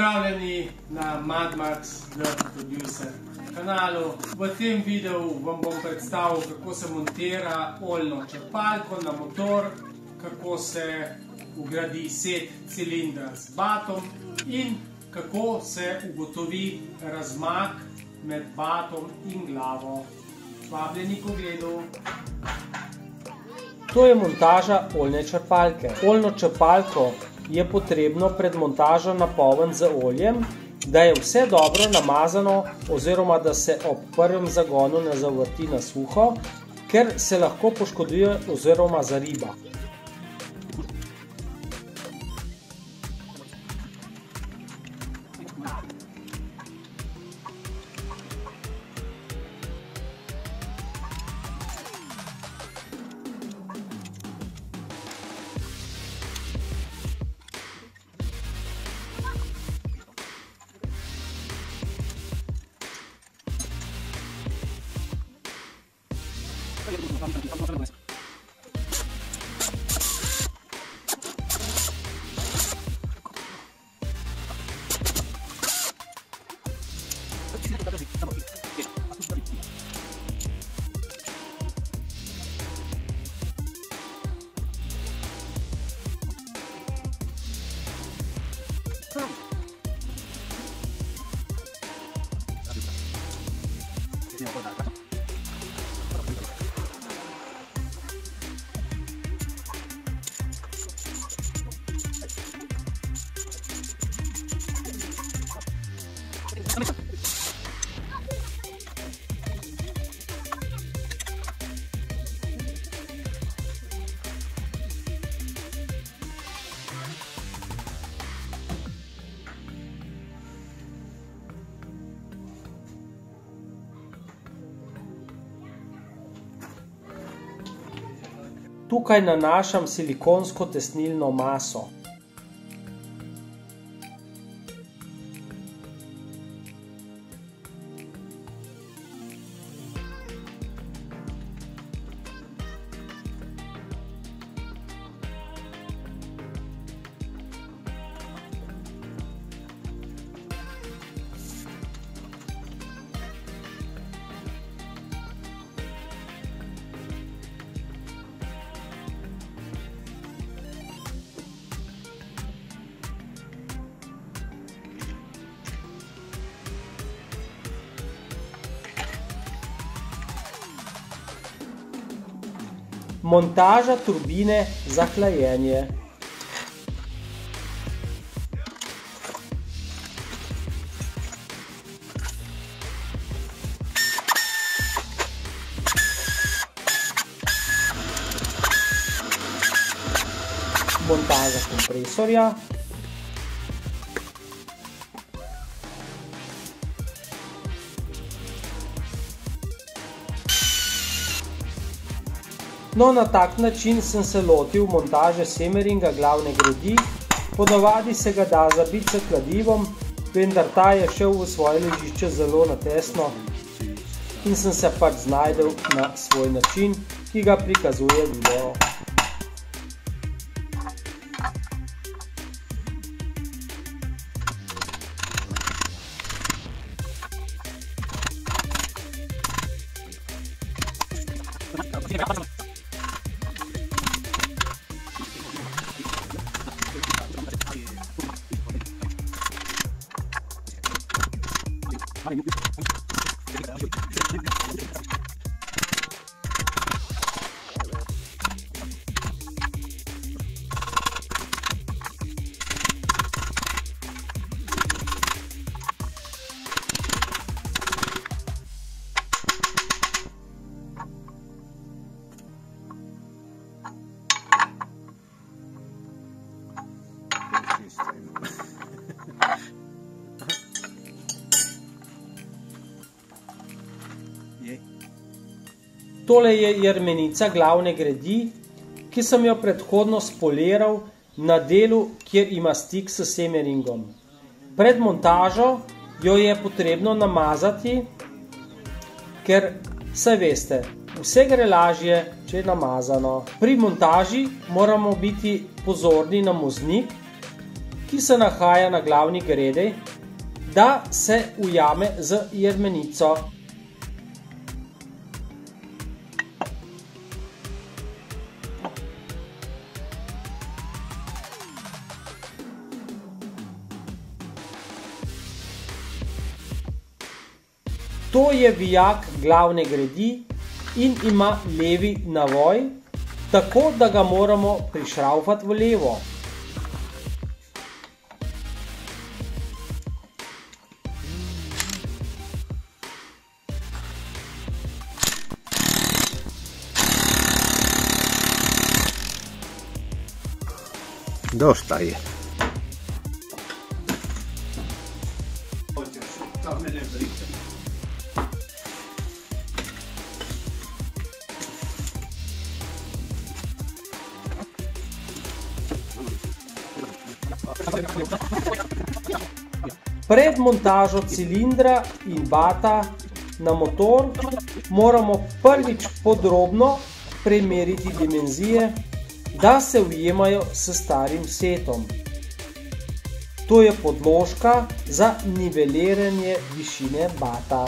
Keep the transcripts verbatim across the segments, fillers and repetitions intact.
Pozdravljeni na Mad Max The Producer kanalu. V tem videu vam bom predstavil, kako se montira oljno črpalko na motor, kako se vgradi set cilindra z batom in kako se ugotovi razmak med batom in glavo. Vabljeni k ogledu. To je montaža oljne črpalke. Oljno črpalko je potrebno pred montažo napolniti z oljem, da je vse dobro namazano oziroma da se ob prvem zagonu ne zavrti na suho, ker se lahko poškoduje oziroma zariba. Tukaj nanašam silikonsko tesnilno maso. Montaža turbine za hlajenje. Montaža kompresorja. No, na tak način sem se lotil montaže semeringa glavne gredi. Ponavadi se ga da zabiti s kladivom, vendar ta je šel v svoje ležišče zelo natesno in sem se pač znajdel na svoj način, ki ga prikazuje video. Tole je jermenica glavne gredi, ki sem jo predhodno spoliral na delu, kjer ima stik s semeringom. Pred montažo jo je potrebno namazati, ker, saj veste, vse gre lažje, če je namazano. Pri montaži moramo biti pozorni na moznik, ki se nahaja na glavni gredi, da se ujame z jermenico. To je vijak glavne gredi in ima levi navoj, tako da ga moramo prišravfati v levo. Dosta je. Pred montažo cilindra in bata na motor moramo prvič podrobno premeriti dimenzije, da se ujemajo s starim setom. To je podložka za niveliranje višine bata.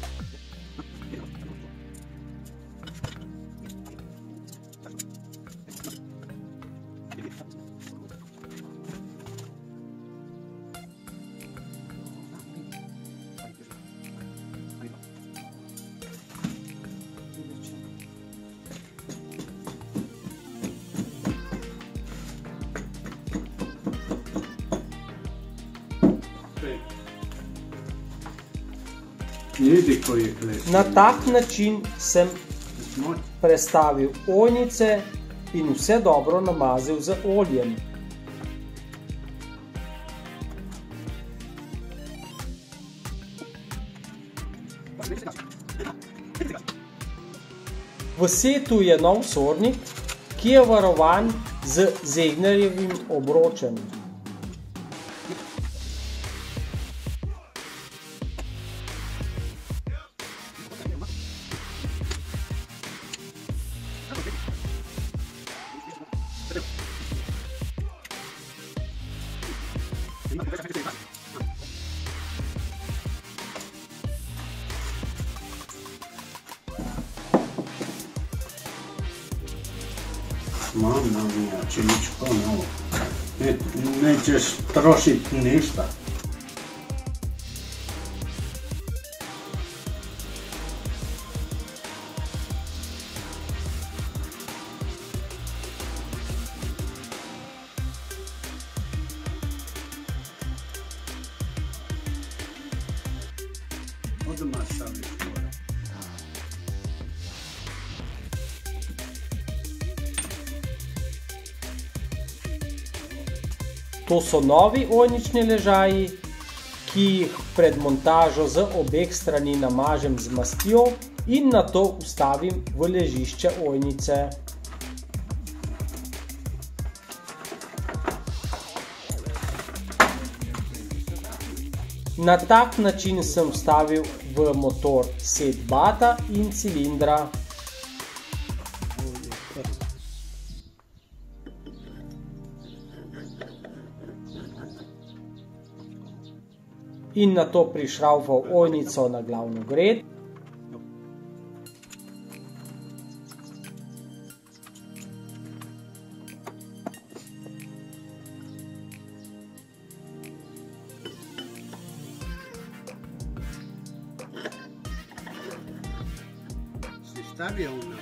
Na tak način sem prestavil ojnice in vse dobro namazil z oljem. V setu je nov sornik, ki je varovan z Zegnerjevim obročem. Mamma mia, će ničko novo. Ne, nećeš trošiti ništa. Odmah staviš gore. To so novi ojnični ležaji, ki jih pred montažo z obeh strani namažem z mastjo in nato vstavim v ležišče ojnice. Na tak način sem vstavil v motor set bata in cilindra. In nato prišravfal ojnico na glavno gred. Si stavio una...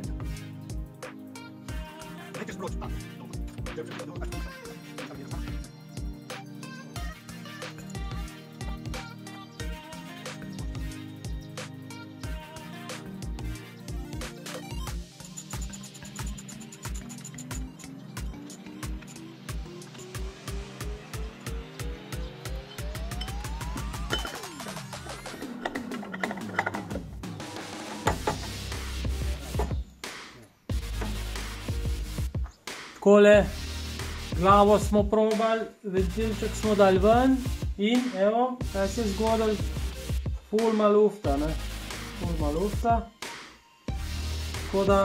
Takole, glavo smo probali, ventilček smo dali ven in evo, kaj se je zgodilo, ful ima lufta, ne, ful ima lufta, tako da,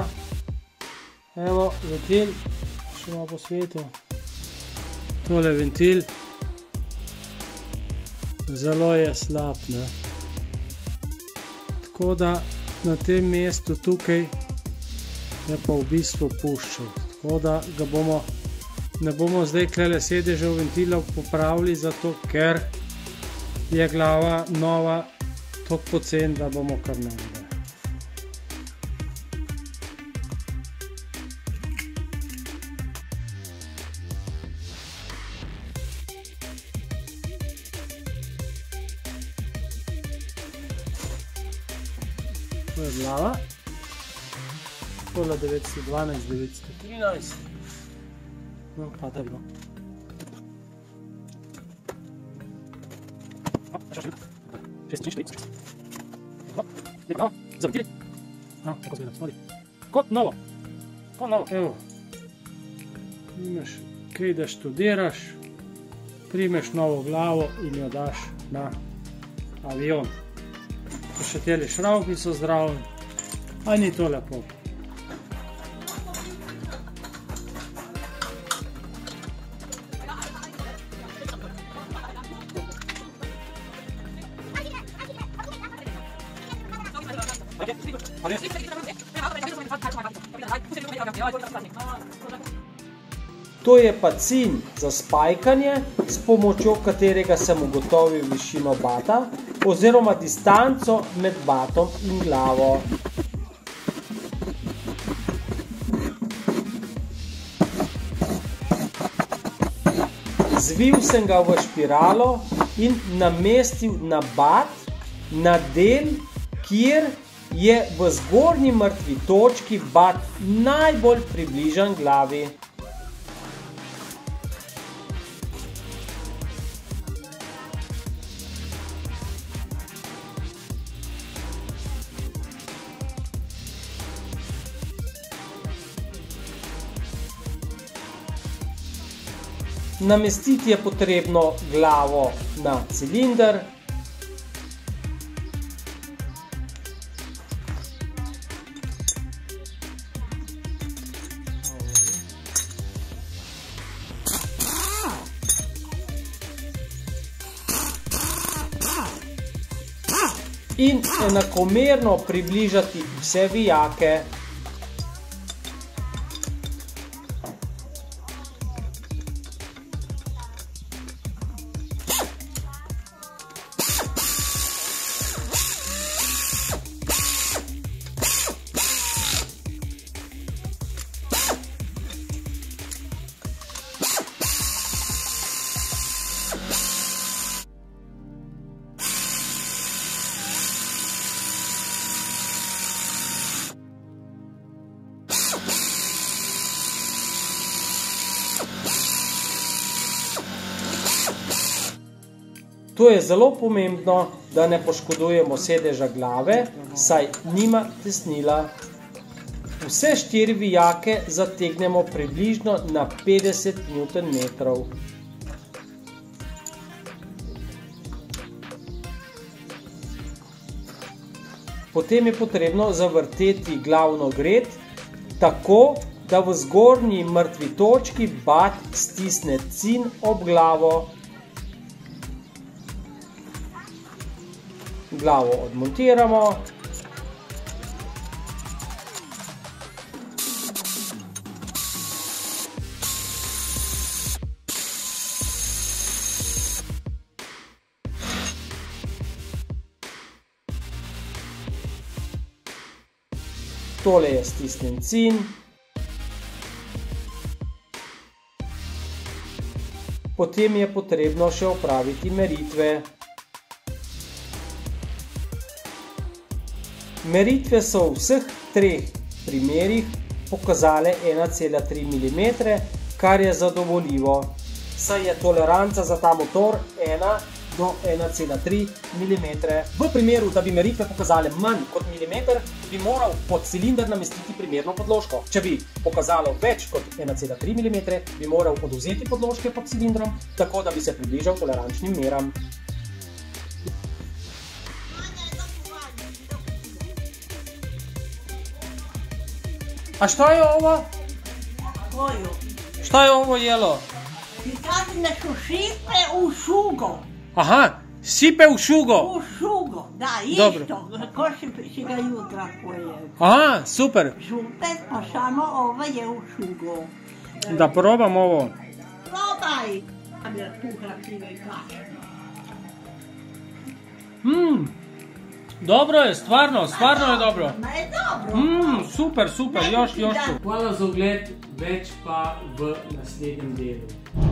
evo, ventil, še malo po svetu, tole ventil. Zelo je slab, ne. Tako da na tem mestu tukaj je pa v bistvu puščal. Tako da ga bomo, ne bomo zdaj klele sedežev ventilov popravili, zato ker je glava nova toliko pocen, da bomo kar naredili. To je glava. Tole devetsto dvanajst, devetsto trinajst. No, pa da bilo. šest, šest, šest. Je glava, zavitili. No, tako zgleda, smoli. Kot novo. Kot novo. Evo. Imaš, kaj da študiraš, primeš novo glavo in jo daš na avion. Pa še teli šravki so zdravi. A ni to lepo. To je pa cilj za spajkanje, s pomočjo katerega sem ugotovil višino bata oziroma distanco med batom in glavo. Zvil sem ga v špiralo in namestil na bat, na del, kjer je v zgornji mrtvi točki bat najbolj približan glavi. Namestiti je potrebno glavo na cilinder. In enakomerno približati vse vijake. To je zelo pomembno, da ne poškodujemo sedeža glave, saj nima tesnila. Vse štiri vijake zategnemo približno na petdeset newtonmetrov. Potem je potrebno zavrteti glavno gred, tako da v zgornji mrtvi točki bat stisne cin ob glavo. Glavo odmontiramo. Tole je stisnen cin. Potem je potrebno še opraviti meritve. Meritve so v vseh treh primerih pokazale ena cela tri milimetra, kar je zadovoljivo, saj je toleranca za ta motor ena do ena cela tri milimetra. V primeru, da bi meritve pokazale manj kot milimeter, bi moral pod cilinder namestiti primerno podložko. Če bi pokazalo več kot ena cela tri milimetra, bi moral odvzeti podložke pod cilindrom, tako da bi se približal tolerančnim meram. A šta je ovo? Koju? Šta je ovo jelo? Ti kažem da su šipe u šugo. Aha, Sipe v šugo. V šugo, da, Dobro. isto, ko si, si ga jutra pojel. Aha, super. Žumpet, pa samo ovo je u šugo. Da probam ovo. Probaj! Tam je kuhla pive i kaše. Mm. Dobro je, stvarno, stvarno je dobro. Ma je dobro. Mm, super, super, Ne bi još, ti još dal- tu. Hvala za ogled, več pa v naslednjem delu.